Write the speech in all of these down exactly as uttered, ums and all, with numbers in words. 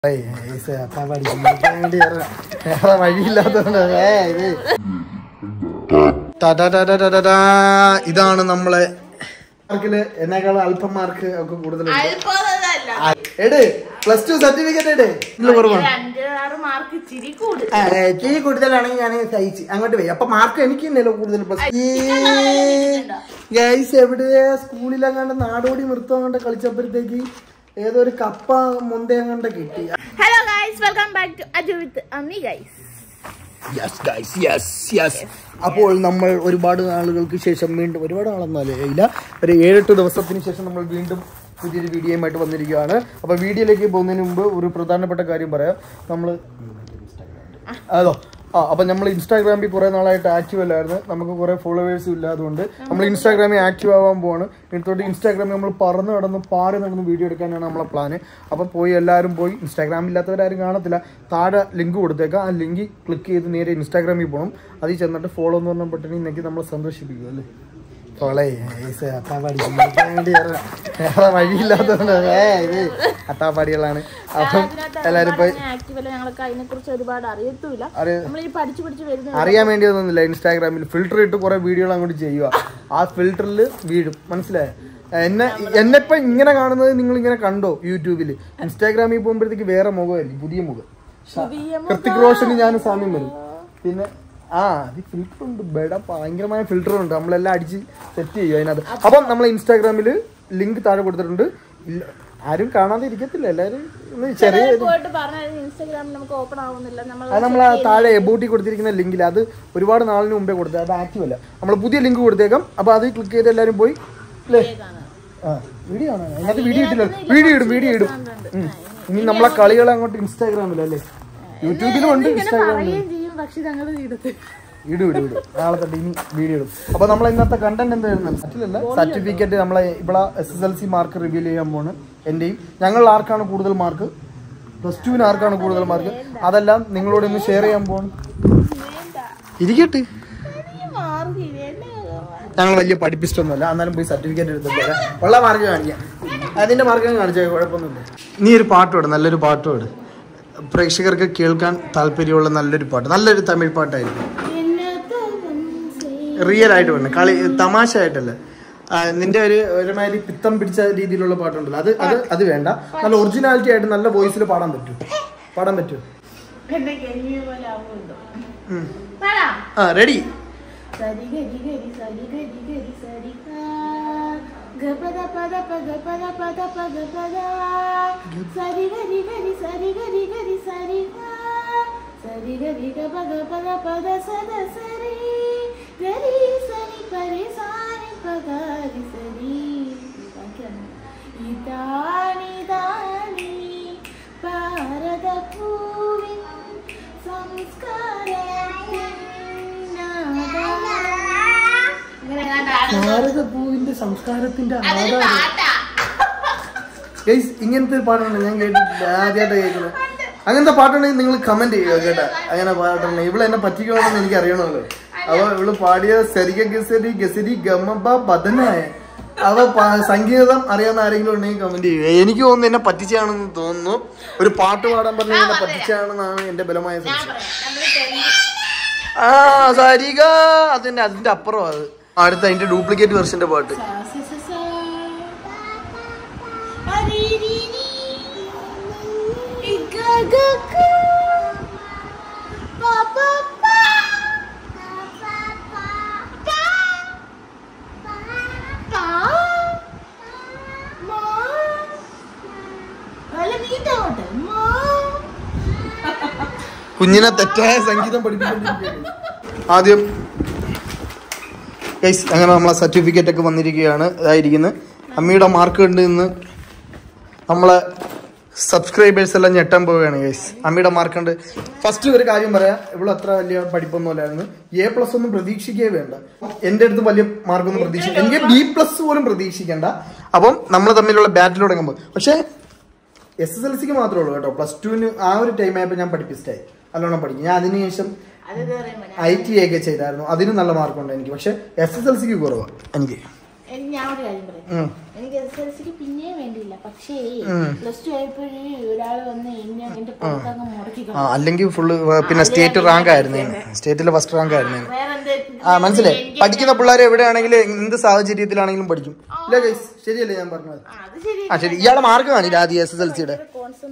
ഇതാണ് നമ്മളെ മാർക്കില് എന്നെക്കാൾ അല്പം മാർക്ക് ഒക്കെ കൂടുതൽ പ്ലസ് ടു സർട്ടിഫിക്കറ്റ് ഇച്ചിരി കൂടുതലാണെങ്കിൽ ഞാൻ സഹിച്ച് അങ്ങോട്ട് പോയി. അപ്പൊ മാർക്ക് എനിക്ക് തന്നെയല്ലോ കൂടുതൽ. ഗൈസ് എവിടെയാ സ്കൂളിലങ്ങാണ്ട് നാടോടി നൃത്തം അങ്ങോട്ട് കളിച്ചപ്പോഴത്തേക്ക് ഏതോ ഒരു കപ്പ മുന്ത അങ്ങോട്ട് കിട്ടി. Hello guys, welcome back to Aju with Ammi guys. Yes guys, yes yes. അപ്പോൾ നമ്മൾ ഒരുപാട് നാളുകൾക്ക് ശേഷം വീണ്ടും, ഒരുപാട് നാളൊന്നും ഇല്ല, ഒരു ഏഴെട്ട് ദിവസത്തിന് ശേഷം നമ്മൾ വീണ്ടും പുതിയൊരു വീഡിയോയുമായിട്ട് വന്നിരിക്കുകയാണ്. അപ്പോൾ വീഡിയോയിലേക്ക് പോകുന്നതിന് മുമ്പ് ഒരു പ്രധാനപ്പെട്ട കാര്യം പറയാം. നമ്മൾ അതോ ആ അപ്പം നമ്മൾ ഇൻസ്റ്റാഗ്രാമിൽ കുറേ നാളായിട്ട് ആക്റ്റീവ് അല്ലായിരുന്നു. നമുക്ക് കുറേ ഫോളോവേഴ്സും ഇല്ല. അതുകൊണ്ട് നമ്മൾ ഇൻസ്റ്റാഗ്രാമിൽ ആക്റ്റീവ് ആവാൻ പോവാണ്. ഇടത്തോട്ട് ഇൻസ്റ്റാഗ്രാമിൽ നമ്മൾ പറന്ന് നടന്ന് പാറി നടന്ന് വീഡിയോ എടുക്കാനാണ് നമ്മളെ പ്ലാന്. അപ്പം പോയി എല്ലാവരും പോയി, ഇൻസ്റ്റാഗ്രാമിൽ ഇല്ലാത്തവരാരും കാണത്തില്ല, താഴെ ലിങ്ക് കൊടുത്തേക്കാം. ആ ലിങ്ക് ക്ലിക്ക് ചെയ്ത് നേരെ ഇൻസ്റ്റാഗ്രാമിൽ പോകണം. അതിൽ ചെന്നിട്ട് ഫോളോ എന്ന് പറഞ്ഞ ബട്ടണിൽ നിന്നൊക്കെ നമ്മളെ സന്തോഷിപ്പിക്കും അല്ലേ. വഴിയില്ലാത്തതുകൊണ്ട് ഇത് അത്താപ്പാടികളാണ്. അപ്പം എല്ലാരും പോയി അറിയാൻ വേണ്ടി ഒന്നുമില്ല. ഇൻസ്റ്റാഗ്രാമിൽ ഫിൽറ്റർ ഇട്ട് കുറെ വീഡിയോകൾ അങ്ങോട്ട് ചെയ്യുക. ആ ഫിൽറ്ററിൽ വീഴും, മനസ്സിലായോ? എന്നെ എന്നെപ്പം ഇങ്ങനെ കാണുന്നത് നിങ്ങൾ ഇങ്ങനെ കണ്ടോ യൂട്യൂബിൽ? ഇൻസ്റ്റാഗ്രാമിൽ പോകുമ്പോഴത്തേക്ക് വേറെ മുഖമായിരിക്കും, പുതിയ മുഖം. ഹൃത്തിക് റോഷന് ഞാൻ സാമ്യം വരും. പിന്നെ ആ അത് ഫിൽറ്റർ ഉണ്ട്, ബെട ഭയങ്കരമായ ഫിൽറ്റർ ഉണ്ട്, നമ്മളെല്ലാം അടിച്ച് സെറ്റ് ചെയ്യും അതിനകത്ത്. അപ്പം നമ്മൾ ഇൻസ്റ്റാഗ്രാമിൽ ലിങ്ക് താഴെ കൊടുത്തിട്ടുണ്ട്. ആരും കാണാതെ ഇരിക്കത്തില്ല, എല്ലാവരും ചെറിയ അത് നമ്മൾ താഴെ എബോട്ടി കൊടുത്തിരിക്കുന്ന ലിങ്കിൽ, അത് ഒരുപാട് നാളിന് മുമ്പേ കൊടുത്തത്, അത് ആക്റ്റീവ് അല്ല. നമ്മൾ പുതിയ ലിങ്ക് കൊടുത്തേക്കാം. അപ്പോൾ അത് ക്ലിക്ക് ചെയ്ത് എല്ലാവരും പോയി അല്ലേ. ആ വീഡിയോ ആണ് അതിനകത്ത്, വീഡിയോ ഇട്ടില്ല, വീഡിയോ ഇടും വീഡിയോ ഇടും ഇനി നമ്മളെ കളികൾ അങ്ങോട്ട് ഇൻസ്റ്റാഗ്രാമിലല്ലേ, യൂട്യൂബിലും ഉണ്ട്, ഇൻസ്റ്റാഗ്രാമിലും ഇടും ഇടും ഇടും നാളെ തൊട്ട് ഇനി വീഡിയോ ഇടും. അപ്പൊ നമ്മൾ ഇന്നത്തെ കണ്ടന്റ് എന്തായിരുന്നു? മറ്റിലല്ല, സർട്ടിഫിക്കറ്റ് നമ്മളെ ഇവിടെ S S L C mark reveal ചെയ്യാൻ പോണ്. എന്റെയും ഞങ്ങൾ ആർക്കാണ് കൂടുതൽ മാർക്ക്, പ്ലസ് ടുവിന് ആർക്കാണ് കൂടുതൽ മാർക്ക്, അതെല്ലാം നിങ്ങളോട് ഇന്ന് ഷെയർ ചെയ്യാൻ പോണ്. ഇരിക്കട്ടെ, ഞങ്ങൾ വലിയ പഠിപ്പിസ്റ്റൊന്നുമല്ല, എന്നാലും പോയി സർട്ടിഫിക്കറ്റ് എടുത്തിട്ട് ഉള്ള മാർക്ക് കാണിക്കാം. അതിന്റെ മാർക്ക് കാണിച്ചാൽ കുഴപ്പമൊന്നുമില്ല. നീ ഒരു പാട്ട് പാട്, നല്ലൊരു പാട്ട് പാട്, പ്രേക്ഷകർക്ക് കേൾക്കാൻ താല്പര്യമുള്ള നല്ലൊരു പാട്ട്, നല്ലൊരു തമിഴ് പാട്ടായിരിക്കും. റിയൽ ആയിട്ട് വേണം, കളി തമാശ ആയിട്ടല്ല. നിന്റെ ഒരു ഒരുമാതിരി പിത്തം പിടിച്ച രീതിയിലുള്ള പാട്ടുണ്ടല്ലോ, അത് അത് അത് വേണ്ട. നല്ല ഒറിജിനാലിറ്റി ആയിട്ട് നല്ല വോയിസിൽ പാടാൻ പറ്റും, പാടാൻ പറ്റും. ആ ready. Gapada pada pada pada pada pada pada sari gari gari sari gari gari sari ga sari gari gapada pada pada sada sari gari sari pare sari pagari sari idani dani parada puvin samskaratin ഭാരതപൂവിന്റെ സംസ്കാരത്തിന്റെ ആധാരം. ഇങ്ങനത്തെ പാട്ടുണ്ട് ഞാൻ കേട്ടിട്ടില്ല, ആദ്യമായിട്ട് കേൾക്കുന്നത്. അങ്ങനത്തെ പാട്ടുണ്ടെങ്കിൽ നിങ്ങൾ കമന്റ് ചെയ്യുക കേട്ടാ. അങ്ങനെ പാട്ടുണ്ടെങ്കിൽ ഇവിടെ എന്നെ പറ്റിക്കണമെന്ന് എനിക്ക് അറിയണമല്ലോ. അവ ഇവള് പാടിയ സരിഗ ഗസരി ഗസരി ഗമബ ബദനായ അവ സംഗീതം അറിയാവുന്ന ആരെങ്കിലും ഉണ്ടെങ്കിൽ കമന്റ് ചെയ്യുക. എനിക്ക് തോന്നുന്നു എന്നെ പറ്റിച്ചാണെന്ന് തോന്നുന്നു. ഒരു പാട്ട് പാടാൻ പറഞ്ഞ എന്നെ പറ്റിച്ചാണെന്നാണ് എന്റെ ബലമായ സംശയം. ആ സരിഗ അതിന്റെ അതിന്റെ അപ്പുറം അത് അടുത്ത അതിന്റെ ഡ്യൂപ്ലിക്കേറ്റ് വെർഷന്റെ പാട്ട്. കുഞ്ഞിനെ തെറ്റായ സംഗീതം പഠിപ്പിക്കൊണ്ടിരിക്കുകയാണ്. ആദ്യം ഗൈസ് അങ്ങനെ നമ്മളെ സർട്ടിഫിക്കറ്റ് ഒക്കെ വന്നിരിക്കുകയാണ്. ഇതായിരിക്കുന്നത് അമ്മയുടെ മാർക്ക് ഉണ്ട്. ഇന്ന് നമ്മളെ സബ്സ്ക്രൈബേഴ്സ് എല്ലാം ഞെട്ടാൻ പോവുകയാണ് ഗൈസ്. അമ്മയുടെ മാർക്ക് ഉണ്ട്. ഫസ്റ്റ് ഒരു കാര്യം പറയാം, ഇവിടെ അത്ര വലിയ പഠിപ്പൊന്നും അല്ലായിരുന്നു. എ പ്ലസ് ഒന്നും പ്രതീക്ഷിക്കേ വേണ്ട. എൻ്റെ അടുത്ത് വലിയ മാർക്കൊന്നും പ്രതീക്ഷിക്കും, എനിക്ക് ബി പ്ലസ് പോലും പ്രതീക്ഷിക്കേണ്ട. അപ്പം നമ്മൾ തമ്മിലുള്ള ബാറ്റിൽ തുടങ്ങുമ്പോൾ പക്ഷേ എസ് എസ് എൽ സിക്ക് മാത്രമേ ഉള്ളൂ കേട്ടോ. പ്ലസ് ടുവിന് ആ ഒരു ടൈം ആയപ്പോൾ ഞാൻ പഠിപ്പിസ്റ്റായി, നല്ലോണം പഠിക്കും. ഞാൻ അതിനുശേഷം ഐ ടി ഒക്കെ ചെയ്തായിരുന്നു, അതിന് നല്ല മാർക്കുണ്ട് എനിക്ക്. പക്ഷെ എസ് എസ് എൽ സിക്ക് കുറവാണ് എനിക്ക്. ഞാൻ ഒരു കാര്യം പറയാം, എനിക്ക് എസ് എൽ സിക്ക് പിന്നെയും വേണ്ടിയില്ല, പക്ഷേ പ്ലസ് ടു ആയപ്പോഴേ ഒരാൾ വന്ന് എന്നെ എന്റെ പുറത്തങ്ങ് മുടക്കി. അല്ലെങ്കിൽ ഫുള്ള് പിന്നെ സ്റ്റേറ്റ് റാങ്ക് ആയിരുന്നു, സ്റ്റേറ്റിലെ ഫസ്റ്റ് റാങ്ക് ആയിരുന്നു. ആ മനസ്സിലായി. പഠിക്കുന്ന പിള്ളേർ എവിടെയാണെങ്കിലും എന്ത് സാഹചര്യത്തിലാണെങ്കിലും പഠിക്കും. ഇല്ല ഗൈസ്, ശരിയല്ലേ ഞാൻ പറഞ്ഞത്? ആ ശരി. ഇയാളെ മാർക്ക് കാണില്ല ആദ്യം എസ് എസ് എൽ സിയുടെ.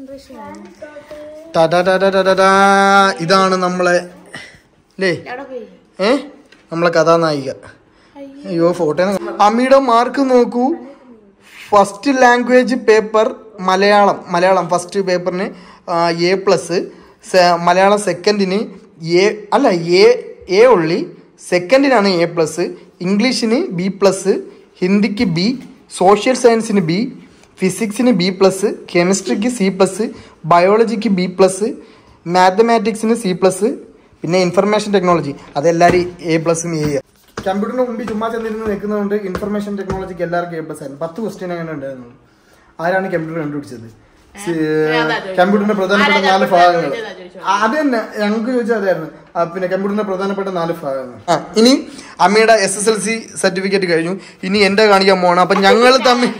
ഇതാണ് നമ്മളെ അല്ലേ ഏ നമ്മളെ കഥാനായിക. അയ്യോ ഫോട്ടോ. അമ്മയുടെ മാർക്ക് നോക്കൂ. First language paper Malayalam, Malayalam first പേപ്പറിന് എ പ്ലസ്, മലയാളം സെക്കൻഡിന് എ അല്ല എ എ ഉള്ളി, സെക്കൻഡിനാണ് എ പ്ലസ്, ഇംഗ്ലീഷിന് ബി പ്ലസ്, ഹിന്ദിക്ക് ബി, സോഷ്യൽ സയൻസിന് ബി, ഫിസിക്സിന് ബി പ്ലസ്, കെമിസ്ട്രിക്ക് സി പ്ലസ്, ബയോളജിക്ക് ബി പ്ലസ്, മാത്തമാറ്റിക്സിന് സി പ്ലസ്, പിന്നെ ഇൻഫർമേഷൻ ടെക്നോളജി അതെല്ലാവരും എ പ്ലസും എ. കമ്പ്യൂട്ടറിന് മുമ്പിൽ ചുമ്മാ ചെന്നിരുന്ന് നിൽക്കുന്നതുകൊണ്ട് ഇൻഫർമേഷൻ ടെക്നോളജിക്ക് എല്ലാവർക്കും എ പ്ലസ് ആയിരുന്നു. പത്ത് ക്വസ്റ്റ്യൻ അങ്ങനെ ഉണ്ടായിരുന്നു. ആരാണ് കമ്പ്യൂട്ടർ കണ്ടുപിടിച്ചത്? കമ്പ്യൂട്ടറിന്റെ പ്രധാനപ്പെട്ട നാല് ഭാഗങ്ങൾ. അത് തന്നെ ഞങ്ങൾക്ക് ചോദിച്ചാൽ അതായിരുന്നു. പിന്നെ കമ്പ്യൂട്ടറിന്റെ പ്രധാനപ്പെട്ട നാല് ഭാഗങ്ങൾ. ആ ഇനി അമ്മയുടെ S S L C certificate കഴിഞ്ഞു. ഇനി എന്റെ കാണിക്കാൻ പോകണം. അപ്പൊ ഞങ്ങൾ തമ്മിൽ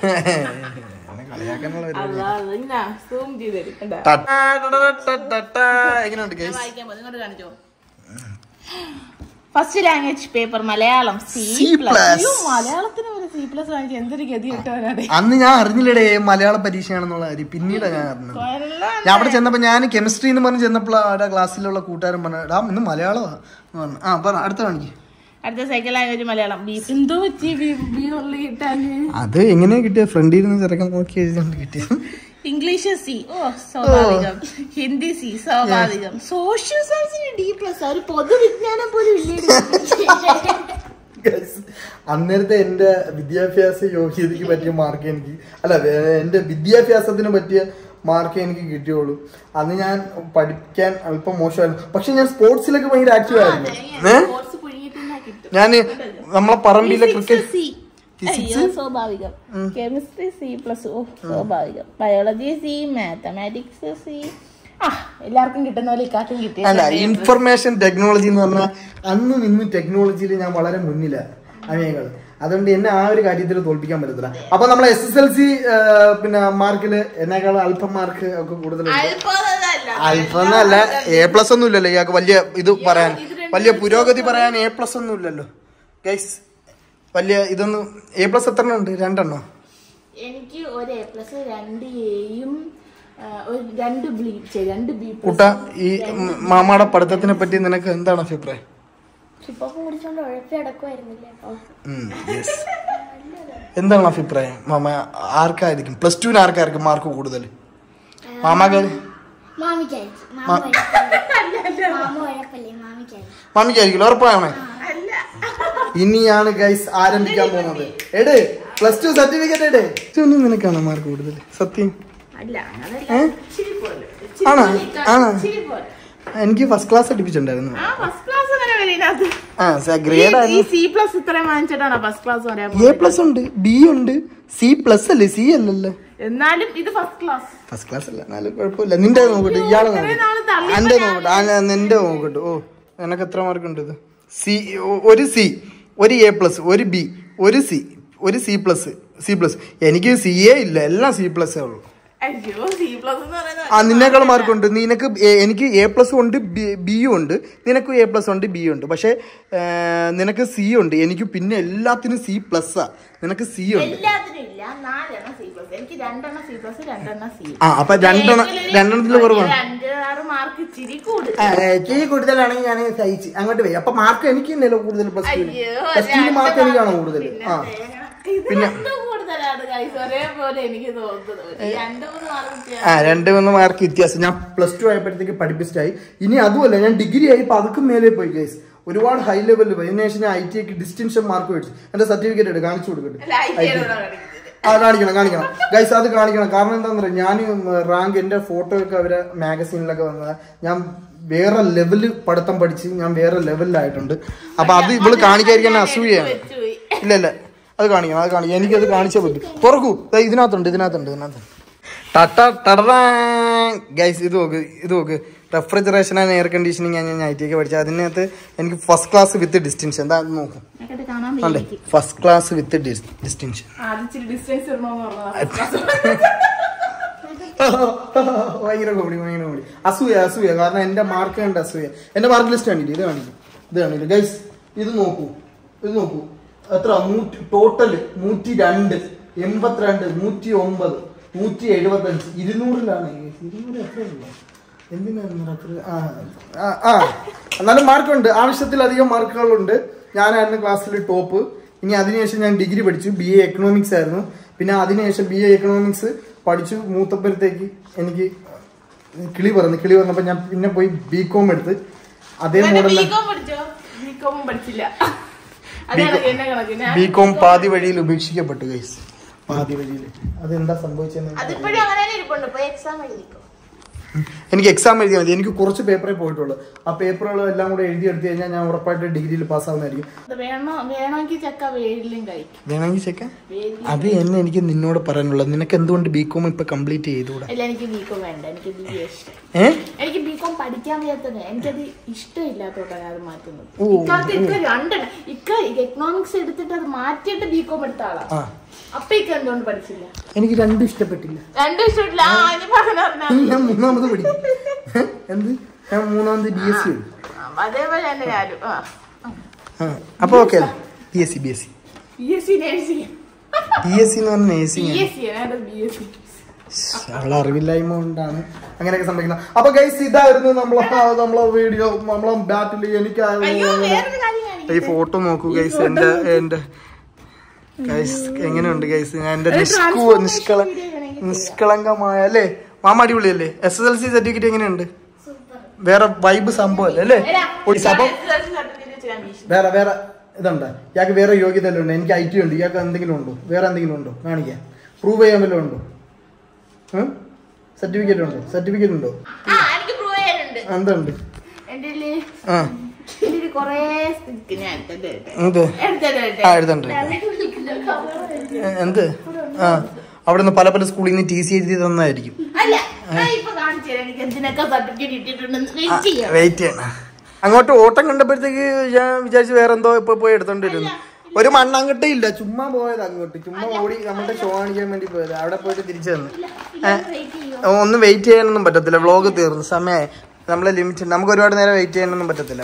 first language paper Malayalam C plus. മലയാളത്തിന് ഒരു സി പ്ലസ് വാങ്ങിച്ച് എന്തൊരു ഗതി കിട്ടുവാനാണ്. അന്ന് ഞാൻ അറിഞ്ഞില്ലടേ മലയാള പരീക്ഷയാണെന്നുള്ള കാര്യം. പിന്നീട് ഞാൻ അറിഞ്ഞത്. ഞാൻ അവിടെ ചെന്നപ്പോ ഞാൻ കെമിസ്ട്രി എന്ന് പറഞ്ഞ് ചെന്നപ്പോൾ അവിടെ ക്ലാസ്സിലുള്ള കൂട്ടുകാരൻ പറഞ്ഞു ഡാ ഇന്ന് മലയാളമാ പറഞ്ഞു. ആ പറ അടുത്ത കാണിക്ക്. അടുത്ത സെക്കൻഡ് ലാംഗ്വേജ് മലയാളം. എന്തോ അത് എങ്ങനെയാ കിട്ടിയ? ഫ്രണ്ടിൽ നിന്ന് ചെറുക്കാൻ നോക്കി എഴുതിയാണ് കിട്ടിയത്. ഇംഗ്ലീഷ് സി, ഓ സ്വാഭാവികം. ഹിന്ദി സി, സ്വാഭാവികം. സോഷ്യൽ സയൻസിന് ഡി പ്ലസ്. ഒരു പൊതുവിജ്ഞാനം പോലും ഇല്ലേ. അന്നേരത്തെ എന്റെ വിദ്യാഭ്യാസ യോഗ്യതയ്ക്ക് പറ്റിയ മാർക്ക് എനിക്ക് അല്ല എന്റെ വിദ്യാഭ്യാസത്തിന് പറ്റിയ മാർക്ക് എനിക്ക് കിട്ടിയുള്ളൂ. അന്ന് ഞാൻ പഠിക്കാൻ അല്പം മോശമായിരുന്നു. പക്ഷെ ഞാൻ സ്പോർട്സിലൊക്കെ ഭയങ്കര ആക്റ്റീവ് ആയിരുന്നു. ഞാൻ നമ്മളെ പറമ്പിലെ ക്രിക്കറ്റ് സ്വാഭാവികം. കെമിസ്ട്രി സി പ്ലസ്, ഓ സ്വാഭാവികം. Biology C, mathematics C. എല്ലാവർക്കും കിട്ടുന്ന പോലെ ഇക്കാർക്കും കിട്ടി. അല്ല ഇൻഫർമേഷൻ ടെക്നോളജി എന്ന് പറഞ്ഞാൽ അന്നും ഇന്നും ടെക്നോളജിയിൽ ഞാൻ വളരെ മുന്നിലാണ് അമേകൾ. അതുകൊണ്ട് എന്നെ ആ ഒരു കാര്യത്തിൽ തോൽപ്പിക്കാൻ പറ്റത്തില്ല. അപ്പൊ നമ്മളെ എസ് എസ് എൽ സി പിന്നെ മാർക്കില് എന്നെക്കാളും അല്പം മാർക്ക് ഒക്കെ കൂടുതലുണ്ട്. അല്പം അല്ല, എ പ്ലസ് ഒന്നും ഇല്ലല്ലോ ഇയാൾക്ക്. വലിയ ഇത് പറയാൻ, വലിയ പുരോഗതി പറയാൻ എ പ്ലസ് ഒന്നും ഇല്ലല്ലോ ഗൈസ്. വലിയ ഇതൊന്നും. എ പ്ലസ് എത്ര ഉണ്ട്? രണ്ടെണ്ണോ? എനിക്ക് ഒരു എ പ്ലസ്, രണ്ട് എയും രണ്ട് ബി, രണ്ട് ബി. കുട്ട ഈ മാമാടെ പഠിത്തത്തിനെ പറ്റി നിനക്ക് എന്താണ് അഭിപ്രായം? എന്താണ് അഭിപ്രായം മാമ? ആർക്കായിരിക്കും പ്ലസ് ടുവിന് ആർക്കായിരിക്കും മാർക്ക് കൂടുതൽ? മാമാക്ക് മാമിക്കായിരിക്കും ഉറപ്പാണ്. ഇനിയാണ് ഗൈസ് ആരംഭിക്കാൻ പോകുന്നത്. എടേ പ്ലസ് ടു സർട്ടിഫിക്കറ്റ് എടേ. നിനക്കാണോ മാർക്ക് കൂടുതൽ? സത്യം ആണോ? ആണോ? എനിക്ക് ഫസ്റ്റ് ക്ലാസ് പഠിപ്പിച്ചിട്ടുണ്ടായിരുന്നു. എ പ്ലസ് ഉണ്ട്, ബി ഉണ്ട്, സി പ്ലസ് അല്ലേ? സി അല്ലല്ലോ. എന്നാലും ഇത് ഫസ്റ്റ് ക്ലാസ്. ഫസ്റ്റ് ക്ലാസ് അല്ല, എന്നാലും കുഴപ്പമില്ല. നിന്റെ നോക്കട്ടെ, ഇയാളെ നോക്കട്ടെ, എന്റെ നോക്കട്ടെ, നിന്റെ നോക്കട്ടെ. ഓ നിനക്ക് എത്ര മാർക്ക് ഉണ്ട്? ഇത് സി, ഒരു സി, ഒരു എ പ്ലസ്, ഒരു ബി, ഒരു സി, ഒരു സി പ്ലസ്. സി പ്ലസ് എനിക്ക് സി എ ഇല്ല, എല്ലാം സി പ്ലസ് ഉള്ളു. ആ നിന്നേക്കാൾ മാർക്കുണ്ട്. നിനക്ക് എനിക്ക് എ പ്ലസും ഉണ്ട്, ബിയും ഉണ്ട്. നിനക്കും എ പ്ലസ് ഉണ്ട്, ബി ഉണ്ട്. പക്ഷെ നിനക്ക് സി ഉണ്ട്, എനിക്ക് പിന്നെ എല്ലാത്തിനും സി പ്ലസ്സാ. നിനക്ക് സി ഉണ്ട്. ആ അപ്പൊ രണ്ടെണ്ണം രണ്ടെണ്ണത്തില് കുറവാണ്. ഇച്ചിരി കൂടുതലാണെങ്കിൽ ഞാൻ സഹിച്ച് അങ്ങോട്ട് പോയി. അപ്പൊ മാർക്ക് എനിക്ക് തന്നെയല്ലോ കൂടുതൽ. Plus two plus two mark എനിക്കാണോ കൂടുതൽ? ആ പിന്നെ ആ രണ്ട് മൂന്ന് മാർക്ക് വ്യത്യാസം. ഞാൻ പ്ലസ് ടു ആയപ്പോഴത്തേക്ക് പഠിപ്പിച്ചായി. ഇനി അതുമല്ല, ഞാൻ ഡിഗ്രി ആയി പതുക്കും മേലെ പോയി ഗൈസ്. ഒരുപാട് ഹൈ ലെവലിൽ പോയി. അതിനുശേഷം ഞാൻ ഐ ടി ഐക്ക് ഡിസ്റ്റിങ്ഷൻ മാർക്ക് മേടിച്ചു. എന്റെ സർട്ടിഫിക്കറ്റ് എടുത്ത് കാണിച്ചു കൊടുക്കട്ടെ. ആ കാണിക്കണം കാണിക്കണം ഗൈസ്, അത് കാണിക്കണം. കാരണം എന്താണെന്ന് പറയാം, ഞാൻ റാങ്ക് എന്റെ ഫോട്ടോ ഒക്കെ അവരെ മാഗസീനിലൊക്കെ വന്നത്. ഞാൻ വേറെ ലെവല് പഠിത്തം പഠിച്ച് ഞാൻ വേറെ ലെവലിലായിട്ടുണ്ട്. അപ്പൊ അത് ഇവള് കാണിക്കാതിരിക്കാൻ അസൂയാണ്. ഇല്ല ഇല്ല അത് കാണിക്കണം, അത് കാണിക്കണം. എനിക്കത് കാണിച്ചേ പറ്റും. തുറക്കൂ, ഇതിനകത്തുണ്ട് ഇതിനകത്തുണ്ട് ഇതിനകത്തുണ്ട് ഗൈസ് ഇത് നോക്ക് ഇത് നോക്ക് റെഫ്രിജറേഷൻ ആൻഡ് എയർ കണ്ടീഷനിങ് ഞാൻ ഞാൻ ഐ ടി ഒക്കെ പഠിച്ചത്. അതിനകത്ത് എനിക്ക് ഫസ്റ്റ് ക്ലാസ് വിത്ത് ഡിസ്റ്റിങ്ഷൻ എന്താ നോക്കും അല്ലേ, ഫസ്റ്റ് ക്ലാസ് വിത്ത് ഡിസ്റ്റിങ്ഷൻ. ഭയങ്കര കോമഡി ഭയങ്കര കോമഡി. അസൂയ അസൂയ കാരണം എന്റെ മാർക്ക് കണ്ട് അസൂയ. എന്റെ മാർക്ക് ലിസ്റ്റ് കാണില്ലേ, ഇത് കാണിക്കും ഇത് കാണില്ല ഗൈസ്. ഇത് നോക്കൂ ഇത് നോക്കൂ എത്ര നൂറ്റി ടോട്ടല് നൂറ്റി രണ്ട് എൺപത്തിരണ്ട് നൂറ്റി ഒമ്പത് നൂറ്റി എഴുപത്തി അഞ്ച് ഇരുന്നൂറിലാണ്. ഇരുന്നൂറ് എത്രയുള്ളൂ എന്തിനാണ്? ആ ആ എന്നാലും മാർക്കുണ്ട്, ആവശ്യത്തിലധികം മാർക്കുകളുണ്ട്. ഞാനായിരുന്നു ക്ലാസ്സിൽ ടോപ്പ്. ഇനി അതിനുശേഷം ഞാൻ ഡിഗ്രി പഠിച്ചു, ബി എ എക്കണോമിക്സ് ആയിരുന്നു. പിന്നെ അതിനുശേഷം ബി എ എക്കണോമിക്സ് പഠിച്ചു മൂത്തപ്പോഴത്തേക്ക് എനിക്ക് കിളി പറഞ്ഞു. കിളി പറഞ്ഞപ്പോൾ ഞാൻ പിന്നെ പോയി ബി കോം എടുത്ത് അതേ മോഡൽ ബി കോം പാതി വഴിയിൽ ഉപേക്ഷിക്കപ്പെട്ടു ഗൈസ്, പാതി വഴിയിൽ. അതെന്താ സംഭവിച്ചത്? എനിക്ക് എക്സാം എഴുതിയാൽ മതി. എനിക്ക് കുറച്ച് പേപ്പറേ പോയിട്ടുള്ളൂ. ആ പേപ്പറുകൾ എല്ലാം കൂടെ എഴുതി എടുത്തു കഴിഞ്ഞാൽ ഞാൻ ഉറപ്പായിട്ട് ഡിഗ്രിയിൽ പാസ്സാവുന്നതായിരിക്കും. വേണമെങ്കിൽ ചെക്ക അത് എന്നെ എനിക്ക് നിന്നോട് പറയാനുള്ളത്. നിനക്ക് എന്തുകൊണ്ട് ബി കോം ഇപ്പൊ കംപ്ലീറ്റ് ചെയ്തുകൂടാ? എനിക്ക് ബി കോം പഠിക്കാൻ വയ്യാത്തത്, എനിക്കത് ഇഷ്ടമില്ലാത്തോണ്ടാണ് അത് മാറ്റുന്നത്. എക്കണോമിക്സ് എടുത്തിട്ട് അത് മാറ്റിയിട്ട് ബി കോം എടുത്ത ആളാ. അപ്പൊ എന്തുകൊണ്ട് പഠിച്ചില്ല? എനിക്ക് രണ്ടും ഇഷ്ടപ്പെട്ടില്ല. രണ്ടും ഇഷ്ടപ്പെട്ടില്ല. ഞാൻ മൂന്നാമത് പഠിക്കും. എന്ത് ഞാൻ മൂന്നാമത് ബി എസ് സി. അതേപോലെ തന്നെ ഞാനും. അപ്പൊ okay B S C B S C B S C nursing B S C എന്ന് പറഞ്ഞ നഴ്സിംഗ്. അവളെ അറിവില്ലായ്മ കൊണ്ടാണ് അങ്ങനെയൊക്കെ സംഭവിക്കുന്നത്. അപ്പൊ ഗൈസ് ഇതായിരുന്നു നമ്മളെ നമ്മളെ വീഡിയോ, നമ്മളെ ബാറ്റിൽ. എനിക്കായിരുന്നു ഈ ഫോട്ടോ നോക്കൂ ഗൈസ്. എന്റെ എന്റെ ഗൈസ് എങ്ങനെയുണ്ട് ഗൈസ്? ഞാൻ എന്റെ നിഷ്കു നിഷ്കള നിഷ്കളങ്കമായ അല്ലേ മാമ, അടിപൊളിയല്ലേ? S S L C certificate എങ്ങനെയുണ്ട്? വേറെ വൈബ് സംഭവം അല്ലേ? അപ്പം വേറെ വേറെ ഇതുണ്ട്. ഇയാൾക്ക് വേറെ യോഗ്യത എല്ലാം ഉണ്ട്. എനിക്ക് ഐ ടി ഉണ്ട്. ഇയാൾക്ക് എന്തെങ്കിലും ഉണ്ടോ? വേറെ എന്തെങ്കിലും ഉണ്ടോ? കാണിക്കാൻ പ്രൂവ് ചെയ്യാൻ വല്ലതും ഉണ്ടോ? സർട്ടിഫിക്കറ്റ് ഉണ്ടോ? സർട്ടിഫിക്കറ്റ് ഉണ്ടോ? എന്തുണ്ട്? ആ എന്ത്? ആ അവിടെ നിന്ന് പല പല സ്കൂളിൽ നിന്ന് ടി സി എഴുതി തന്നായിരിക്കും. വെയിറ്റ് ചെയ്യണം. അങ്ങോട്ട് ഓട്ടം കണ്ടപ്പോഴത്തേക്ക് ഞാൻ വിചാരിച്ചു വേറെ എന്തോ ഇപ്പൊ പോയി എടുത്തോണ്ടിരുന്നു. ഒരു മണ്ണാങ്കട്ട ഇല്ല, ചുമ്മാ പോയത് അങ്ങോട്ട്. ചുമ്മാ ഓടി നമ്മുടെ ഷോ കാണിക്കാൻ വേണ്ടി പോയത്. അവിടെ പോയിട്ട് തിരിച്ചു വന്നു. ഒന്നും വെയിറ്റ് ചെയ്യാനൊന്നും പറ്റത്തില്ല. വ്ളോഗ് തീർന്നു, സമയമായി. നമ്മളെ ലിമിറ്റ്. നമുക്ക് ഒരുപാട് നേരം വെയിറ്റ് ചെയ്യാനൊന്നും പറ്റത്തില്ല.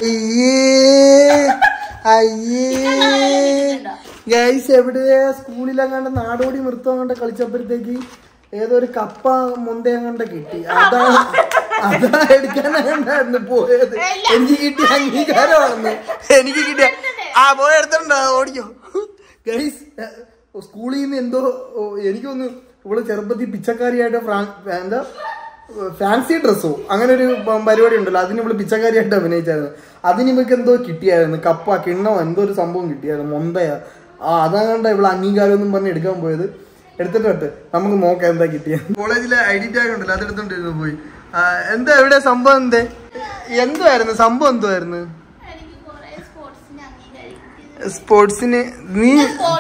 ഗൈസ് എവിടെയാ സ്കൂളിലങ്ങാണ്ട് നാടോടി നൃത്തം കണ്ട കളിച്ചപ്പോഴത്തേക്ക് ഏതോ ഒരു കപ്പ മുന്തയങ്ങണ്ട കിട്ടി. അതാ അതാ എടുക്കാനായിരുന്നു പോയത്. എനിക്ക് കിട്ടിയ അംഗീകാരമാണെന്ന് എനിക്ക് കിട്ടിയ ആ പോയ എടുത്തിട്ടുണ്ടോ? ഓടിക്കോ ഗൈസ്. സ്കൂളിൽ നിന്ന് എന്തോ എനിക്കൊന്ന് ഇവള് ചെറുപ്പത്തിൽ പിച്ചക്കാരിയായിട്ട് എന്താ ഫാൻസി ഡ്രസ്സോ അങ്ങനെ ഒരു പരിപാടി ഉണ്ടല്ലോ, അതിന് ഇവള് പിച്ചക്കാരിയായിട്ട് അഭിനയിച്ചായിരുന്നു. അതിന് ഇവർക്ക് എന്തോ കിട്ടിയായിരുന്നു, കപ്പ കിണ്ണോ എന്തോ ഒരു സംഭവം കിട്ടിയായിരുന്നു, മൊന്തയാ. ആ അതാകണ്ട ഇവിടെ അംഗീകാരം ഒന്നും പറഞ്ഞ് എടുക്കാൻ പോയത്. എടുത്തിട്ട് നമുക്ക് നോക്കാം എന്താ കിട്ടിയത്. കോളേജിലെ ഐ ഡി ടാഗ് ഉണ്ടല്ലോ, അതെടുത്തോണ്ടിരുന്നു പോയി. എന്താ എവിടെ സംഭവം? എന്തേ എന്തുവായിരുന്നു സംഭവം? എന്തുവായിരുന്നു സ്പോർട്സിന്? നീ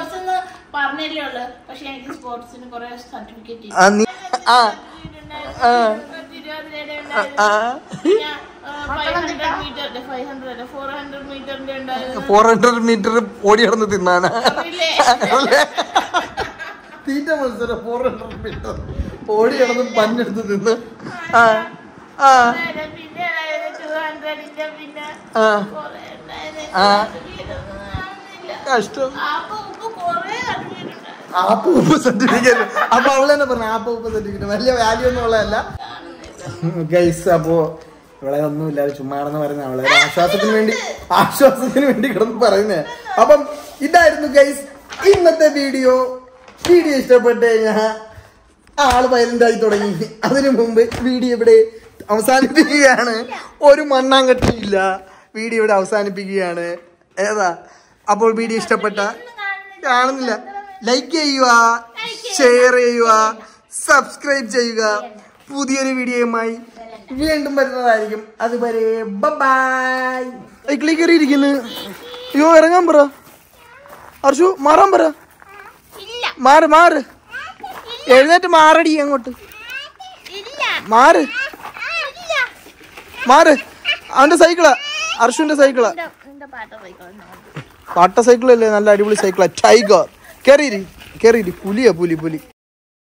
ഫോർ ഹൺഡ്രഡ് മീറ്റർ ഓടി നടന്ന് തിന്നാനാ? തീറ്റ മത്സരം. ഫോർ ഹൺഡ്രഡ് മീറ്റർ ഓടി നടന്ന് പഞ്ഞെടുത്ത് തിന്ന്. ആ ആ കഷ്ടം. ആപ്പ് ഉപ്പ് സർട്ടിഫിക്കറ്റ്. അപ്പൊ അവള് തന്നെ പറഞ്ഞു ആപ്പ് ഉപ്പ് സർട്ടിഫിക്കറ്റ് വലിയ വാല്യൂ ഒന്നും ഉള്ളതല്ല ഗൈസ്. അപ്പോ ഇവിടെ ഒന്നുമില്ല, ചുമ്മാണെന്ന് പറയുന്ന അവളെ ആശ്വാസത്തിന് വേണ്ടി ആശ്വാസത്തിന് വേണ്ടി കിടന്ന് പറയുന്നേ. അപ്പം ഇതായിരുന്നു ഗൈസ് ഇന്നത്തെ വീഡിയോ. വീഡിയോ ഇഷ്ടപ്പെട്ട് കഴിഞ്ഞാൽ ആള് വയലന്റ് ആയി തുടങ്ങി. അതിനു മുമ്പ് വീഡിയോ ഇവിടെ അവസാനിപ്പിക്കുകയാണ്. ഒരു മണ്ണാങ്കട്ടിയില്ല, വീഡിയോ ഇവിടെ അവസാനിപ്പിക്കുകയാണ്. ഏതാ? അപ്പോൾ വീഡിയോ ഇഷ്ടപ്പെട്ട കാണുന്നില്ല ലൈക്ക് ചെയ്യുക, ഷെയർ ചെയ്യുക, സബ്സ്ക്രൈബ് ചെയ്യുക. പുതിയൊരു വീഡിയോയുമായി വീണ്ടും വരുന്നതായിരിക്കും. അതുവരെ ബൈ. സൈക്കിളിൽ കയറിയിരിക്കുന്നു. അയ്യോ ഇറങ്ങാൻ പറ അർഷു, മാറാൻ പറ. മാറ് മാറ്, എഴുന്നേറ്റ് മാറടി അങ്ങോട്ട്. മാറ് മാറ്. അവന്റെ സൈക്കിളാ, അർഷുവിന്റെ സൈക്കിളാ. പാട്ട സൈക്കിളല്ലേ, നല്ല അടിപൊളി സൈക്കിളാ. ടൈഗർ. കേറിയിരി കേറിയിരി. പുലിയാ പുലി പുലി.